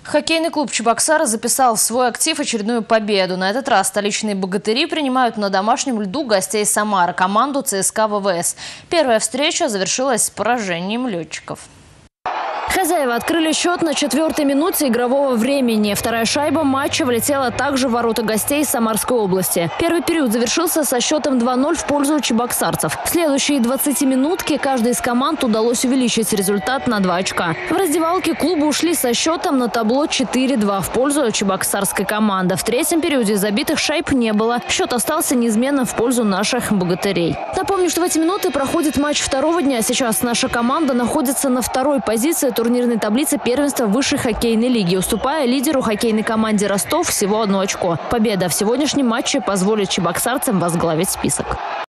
Хоккейный клуб «Чебоксары» записал в свой актив очередную победу. На этот раз столичные богатыри принимают на домашнем льду гостей Самары, команду ЦСКА ВВС. Первая встреча завершилась поражением летчиков. Хозяева открыли счет на 4-й минуте игрового времени. Вторая шайба матча влетела также в ворота гостей из Самарской области. Первый период завершился со счетом 2-0 в пользу чебоксарцев. В следующие 20-минутки каждой из команд удалось увеличить результат на 2 очка. В раздевалке клуба ушли со счетом на табло 4-2 в пользу чебоксарской команды. В третьем периоде забитых шайб не было. Счет остался неизменным в пользу наших богатырей. Напомню, что в эти минуты проходит матч второго дня. Сейчас наша команда находится на второй позиции турнирной таблицы первенства высшей хоккейной лиги, уступая лидеру хоккейной команде «Ростов» всего 1 очко. Победа в сегодняшнем матче позволит чебоксарцам возглавить список.